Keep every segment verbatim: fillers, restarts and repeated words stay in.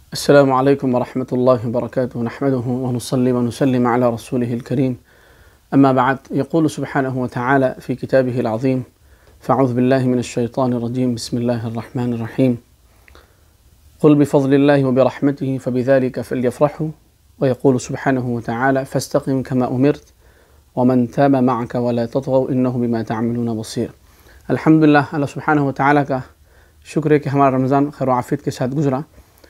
السلام عليكم ورحمة الله وبركاته. نحمده ونصلي ونسلم على رسوله الكريم. أما بعد، يقول سبحانه وتعالى في كتابه العظيم: فأعوذ بالله من الشيطان الرجيم، بسم الله الرحمن الرحيم. قل بفضل الله وبرحمته فبذلك فليفرحوا. ويقول سبحانه وتعالى: فاستقم كما أمرت ومن تاب معك ولا تطغوا إنه بما تعملون بصير. الحمدللہ، اللہ سبحانہ وتعالی کا شکر ہے کہ ہمارا رمضان خیر و عافیت کے ساتھ گزرا۔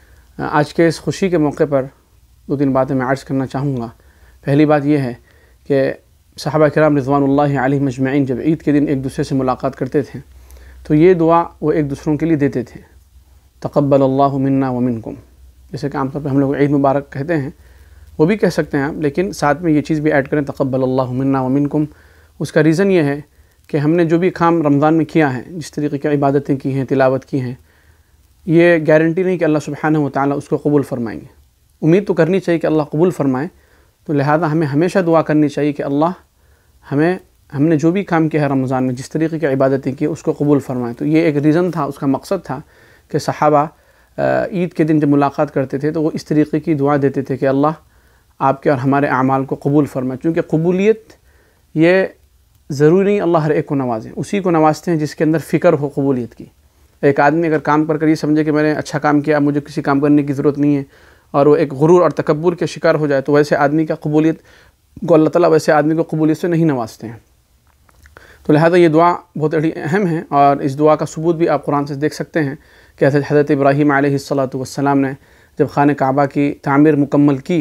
آج کے اس خوشی کے موقع پر دو تین باتیں میں عرض کرنا چاہوں گا۔ پہلی بات یہ ہے کہ صحابہ کرام رضوان اللہ علیہم اجمعین جب عید کے دن ایک دوسرے سے ملاقات کرتے تھے تو یہ دعا وہ ایک دوسروں کے لیے دیتے تھے: تقبل اللہ منا ومنکم۔ جیسے کہ عام طور پہ ہم لوگ عید مبارک کہتے ہیں، وہ بھی کہہ سکتے ہیں آپ، لیکن ساتھ میں یہ چیز بھی ایڈ کریں تقبل اللہ منا ومنکم۔ اس کا ریزن یہ ہے کہ ہم نے جو بھی کام رمضان میں کیا ہے، جس طریقے کی عبادتیں کی ہیں، تلاوت کی ہیں، یہ گارنٹی نہیں کہ اللہ سبحانہ وتعالی اس کو قبول فرمائیں گے۔ امید تو کرنی چاہیے کہ اللہ قبول فرمائے، تو لہذا ہمیں ہمیشہ دعا کرنی چاہیے کہ اللہ ہمیں ہم نے جو بھی کام کیا ہے رمضان میں، جس طریقے کی عبادتیں کی، اس کو قبول فرمائے۔ تو یہ ایک ریزن تھا، اس کا مقصد تھا کہ صحابہ عید کے دن جب ملاقات کرتے تھے تو وہ اس طریقے کی دعا دیتے تھے کہ اللہ آپ کے اور ہمارے اعمال کو قبول فرمائے، چونکہ قبولیت یہ ضروری نہیں اللہ ہر ایک کو نوازے، اسی کو نوازتے ہیں جس کے اندر فکر ہو قبولیت کی۔ ایک آدمی اگر کام پر کر یہ سمجھے کہ میں نے اچھا کام کیا، مجھے کسی کام کرنے کی ضرورت نہیں ہے، اور وہ ایک غرور اور تکبر کے شکار ہو جائے، تو ویسے آدمی کا قبولیت کو اللہ تعالیٰ ویسے آدمی کو قبولیت سے نہیں نوازتے ہیں۔ تو لہذا یہ دعا بہت بڑی اہم ہے، اور اس دعا کا ثبوت بھی آپ قرآن سے دیکھ سکتے ہیں کہ حضرت ابراہیم علیہ الصلاۃ والسلام نے جب خانہ کعبہ کی تعمیر مکمل کی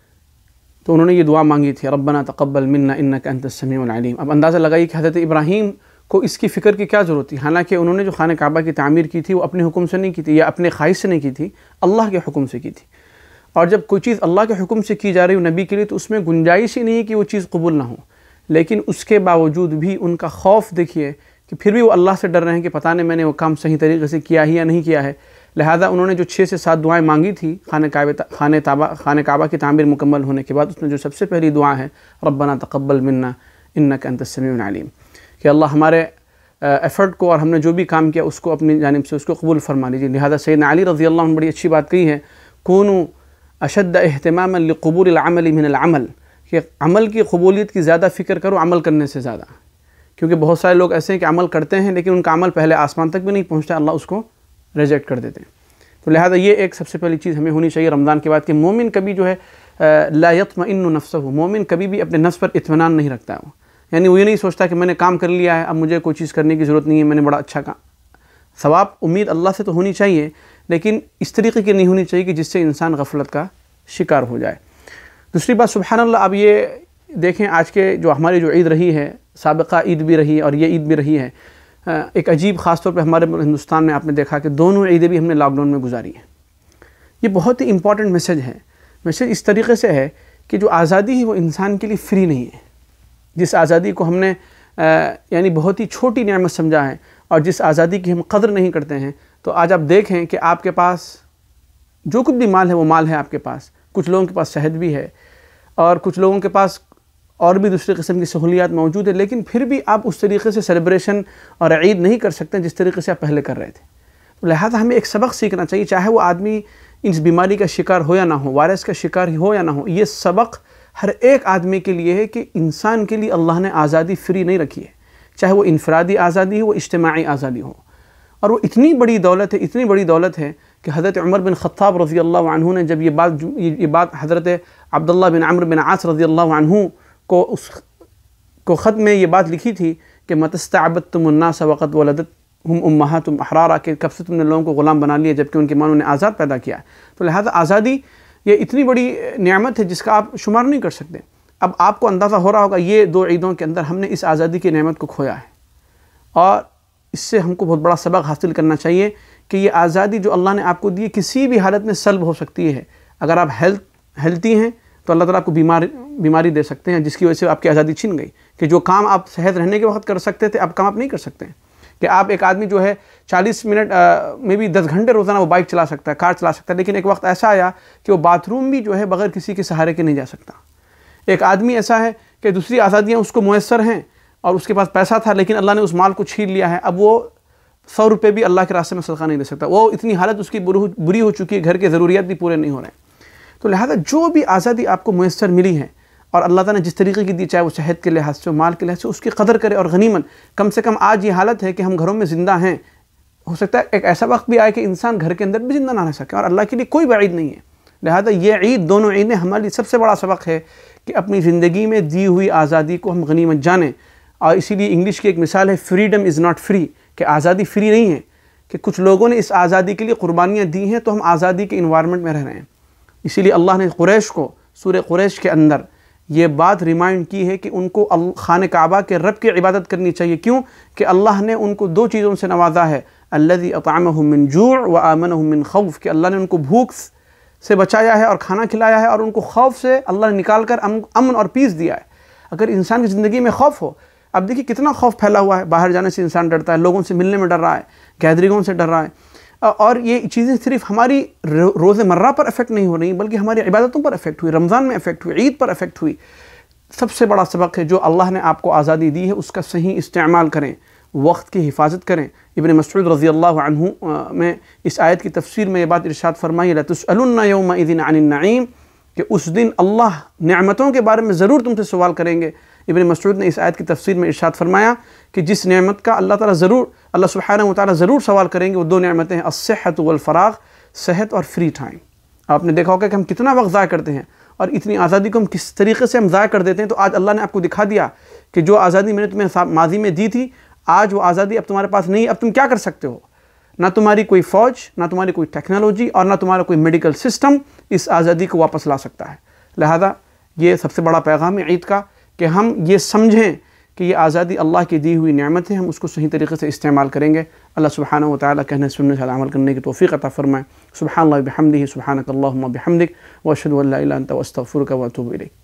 تو انہوں نے یہ دعا مانگی تھی: ربنا تقبل منا انک انت السمیع العلیم۔ اب اندازہ لگائیے کہ حضرت ابراہیم کو اس کی فکر کی کیا ضرورت تھی، حالانکہ انہوں نے جو خانہ کعبہ کی تعمیر کی تھی وہ اپنے حکم سے نہیں کی تھی یا اپنے خواہش سے نہیں کی تھی، اللہ کے حکم سے کی تھی۔ اور جب کوئی چیز اللہ کے حکم سے کی جا رہی ہو نبی کے لیے تو اس میں گنجائش ہی نہیں ہے کہ وہ چیز قبول نہ ہو، لیکن اس کے باوجود بھی ان کا خوف دیکھیے کہ پھر بھی وہ اللہ سے ڈر رہے ہیں کہ پتہ نہیں میں نے وہ کام صحیح طریقے سے کیا ہی یا نہیں کیا ہے۔ لہذا انہوں نے جو چھ سے سات دعائیں مانگی تھی خانہ کعبہ خانہ کعبہ خانہ کعبہ کی تعمیر مکمل ہونے کے بعد، اس میں جو سب سے پہلی دعا ہے ربنا تقبل منا انک انت السمیع العلیم، کہ اللہ ہمارے ایفرٹ کو اور ہم نے جو بھی کام کیا اس کو اپنی جانب سے اس کو قبول فرما لیجیے۔ لہذا سیدنا علی رضی اللہ عنہ نے بڑی اچھی بات کہی ہے: کونوا اشد اہتماما لقبول العمل من العمل، کہ عمل کی قبولیت کی زیادہ فکر کرو عمل کرنے سے زیادہ، کیونکہ بہت سارے لوگ ایسے ہیں کہ عمل کرتے ہیں لیکن ان کا عمل پہلے آسمان تک بھی نہیں پہنچتا، اللہ اس کو ریجیکٹ کر دیتے ہیں۔ تو لہذا یہ ایک سب سے پہلی چیز ہمیں ہونی چاہیے رمضان کے بعد کہ مومن کبھی جو ہے لا یطمئن نفسہ، مومن کبھی بھی اپنے نفس پر اطمینان نہیں رکھتا ہے، یعنی وہ یہ نہیں سوچتا کہ میں نے کام کر لیا ہے، اب مجھے کوئی چیز کرنے کی ضرورت نہیں ہے، میں نے بڑا اچھا کام۔ ثواب امید اللہ سے تو ہونی چاہیے، لیکن اس طریقے کی نہیں ہونی چاہیے کہ جس سے انسان غفلت کا شکار ہو جائے۔ دوسری بات، سبحان اللہ، اب یہ دیکھیں آج کے جو ہماری جو عید رہی ہے، سابقہ عید بھی رہی اور یہ عید بھی رہی ہے، ایک عجیب، خاص طور پہ ہمارے ہندوستان میں آپ نے دیکھا کہ دونوں عیدیں بھی ہم نے لاک ڈاؤن میں گزاری ہیں۔ یہ بہت ہی امپورٹنٹ میسج ہے۔ میسج اس طریقے سے ہے کہ جو آزادی ہے وہ انسان کے لیے فری نہیں ہے۔ جس آزادی کو ہم نے یعنی بہت ہی چھوٹی نعمت سمجھا ہے اور جس آزادی کی ہم قدر نہیں کرتے ہیں، تو آج آپ دیکھیں کہ آپ کے پاس جو کچھ بھی مال ہے وہ مال ہے آپ کے پاس، کچھ لوگوں کے پاس صحت بھی ہے اور کچھ لوگوں کے پاس اور بھی دوسرے قسم کی سہولیات موجود ہے، لیکن پھر بھی آپ اس طریقے سے سیلیبریشن اور عید نہیں کر سکتے جس طریقے سے آپ پہلے کر رہے تھے۔ لہذا ہمیں ایک سبق سیکھنا چاہیے، چاہے وہ آدمی اس بیماری کا شکار ہو یا نہ ہو، وائرس کا شکار ہو یا نہ ہو، یہ سبق ہر ایک آدمی کے لیے ہے کہ انسان کے لیے اللہ نے آزادی فری نہیں رکھی ہے، چاہے وہ انفرادی آزادی ہو، وہ اجتماعی آزادی ہو، اور وہ اتنی بڑی دولت ہے، اتنی بڑی دولت ہے کہ حضرت عمر بن خطاب رضی اللہ عنہ نے جب یہ بات یہ بات حضرت عبداللہ بن عمرو بن عاص رضی اللہ عنہ کو اس کو خط میں یہ بات لکھی تھی کہ متی استعبدتم الناس وقد ولدتهم امہاتهم احرارا، کہ کب سے تم نے لوگوں کو غلام بنا لیا جبکہ ان کی ماں نے آزاد پیدا کیا ہے۔ تو لہذا آزادی یہ اتنی بڑی نعمت ہے جس کا آپ شمار نہیں کر سکتے۔ اب آپ کو اندازہ ہو رہا ہوگا یہ دو عیدوں کے اندر ہم نے اس آزادی کی نعمت کو کھویا ہے، اور اس سے ہم کو بہت بڑا سبق حاصل کرنا چاہیے کہ یہ آزادی جو اللہ نے آپ کو دی کسی بھی حالت میں سلب ہو سکتی ہے۔ اگر آپ ہیلتھ ہیلتھی ہیں تو اللہ تعالیٰ آپ کو بیمار بیماری دے سکتے ہیں جس کی وجہ سے آپ کی آزادی چھن گئی، کہ جو کام آپ صحت رہنے کے وقت کر سکتے تھے اب کام آپ نہیں کر سکتے ہیں، کہ آپ ایک آدمی جو ہے چالیس منٹ میں بھی دس گھنٹے روزانہ وہ بائک چلا سکتا ہے، کار چلا سکتا ہے، لیکن ایک وقت ایسا آیا کہ وہ باتھ روم بھی جو ہے بغیر کسی کے سہارے کے نہیں جا سکتا۔ ایک آدمی ایسا ہے کہ دوسری آزادیاں اس کو میسر ہیں اور اس کے پاس پیسہ تھا لیکن اللہ نے اس مال کو چھین لیا ہے، اب وہ سو روپے بھی اللہ کے راستے میں صدقہ نہیں دے سکتا، وہ اتنی حالت اس کی بری ہو چکی ہے، گھر کے ضروریات بھی پورے نہیں ہو رہے ہیں۔ تو لہٰذا جو بھی آزادی آپ کو میسر ملی ہے اور اللہ تعالیٰ نے جس طریقے کی دی، چاہے وہ صحت کے لحاظ سے، مال کے لحاظ سے، اس کی قدر کرے اور غنیمت کم سے کم آج یہ حالت ہے کہ ہم گھروں میں زندہ ہیں، ہو سکتا ہے ایک ایسا وقت بھی آئے کہ انسان گھر کے اندر بھی زندہ نہ رہ سکے، اور اللہ کے لیے کوئی بعید نہیں ہے۔ لہٰذا یہ عید، دونوں عیدیں ہمارے لیے سب سے بڑا سبق ہے کہ اپنی زندگی میں دی ہوئی آزادی کو ہم غنیمت جانیں۔ اور اسی لیے انگلش کی ایک مثال ہے، فریڈم از ناٹ فری، کہ آزادی فری نہیں ہے، کہ کچھ لوگوں نے اس آزادی کے لیے قربانیاں دی ہیں تو ہم آزادی کے انوائرمنٹ میں رہ رہے ہیں۔ اسی لیے اللہ نے قریش کو سورہ قریش کے اندر یہ بات ریمائنڈ کی ہے کہ ان کو خانہ کعبہ کے رب کی عبادت کرنی چاہیے۔ کیوں؟ کہ اللہ نے ان کو دو چیزوں سے نوازا ہے، الذی اطعمہم من جوع وآمنہم من خوف، کہ اللہ نے ان کو بھوک سے بچایا ہے اور کھانا کھلایا ہے، اور ان کو خوف سے اللہ نے نکال کر امن اور پیس دیا ہے۔ اگر انسان کی زندگی میں خوف ہو، اب دیکھیے کتنا خوف پھیلا ہوا ہے، باہر جانے سے انسان ڈرتا ہے، لوگوں سے ملنے میں ڈر رہا ہے، گیدرنگوں سے ڈر رہا ہے، اور یہ چیزیں صرف ہماری روز مرہ پر افیکٹ نہیں ہو رہی بلکہ ہماری عبادتوں پر افیکٹ ہوئی، رمضان میں افیکٹ ہوئی، عید پر افیکٹ ہوئی۔ سب سے بڑا سبق ہے جو اللہ نے آپ کو آزادی دی ہے اس کا صحیح استعمال کریں، وقت کی حفاظت کریں۔ ابن مسعود رضی اللہ عنہ میں اس آیت کی تفسیر میں یہ بات ارشاد فرمائی، لَتُسْأَلُنَّ يَوْمَئِذٍ عَنِ النَّعِيمِ، کہ اس دن اللہ نعمتوں کے بارے میں ضرور تم سے سوال کریں گے۔ ابن مسعود نے اس آیت کی تفسیر میں ارشاد فرمایا کہ جس نعمت کا اللہ تعالیٰ ضرور اللہ سبحانہ و تعالیٰ ضرور سوال کریں گے، وہ دو نعمتیں ہیں، الصحت والفراغ، صحت اور فری ٹائم۔ آپ نے دیکھا ہوگا کہ ہم کتنا وقت ضائع کرتے ہیں، اور اتنی آزادی کو ہم کس طریقے سے ہم ضائع کر دیتے ہیں۔ تو آج اللہ نے آپ کو دکھا دیا کہ جو آزادی میں نے تمہیں ماضی میں دی تھی، آج وہ آزادی اب تمہارے پاس نہیں ہے۔ اب تم کیا کر سکتے ہو؟ نہ تمہاری کوئی فوج، نہ تمہاری کوئی ٹیکنالوجی، اور نہ تمہارا کوئی میڈیکل سسٹم اس آزادی کو واپس لا سکتا ہے۔ لہذا یہ سب سے بڑا پیغام ہے عید کا کہ ہم یہ سمجھیں کہ یہ آزادی اللہ کی دی ہوئی نعمت ہے، ہم اس کو صحیح طریقے سے استعمال کریں گے۔ اللہ سبحانہ و تعالیٰ کہنے سننے سے عمل کرنے کی توفیق عطا فرمائے۔ سبحان اللہ بحمدہ، سبحانک اللہم بحمدک، واشہد ان لا الہ الا انت، واستغفرک واتوب الیک۔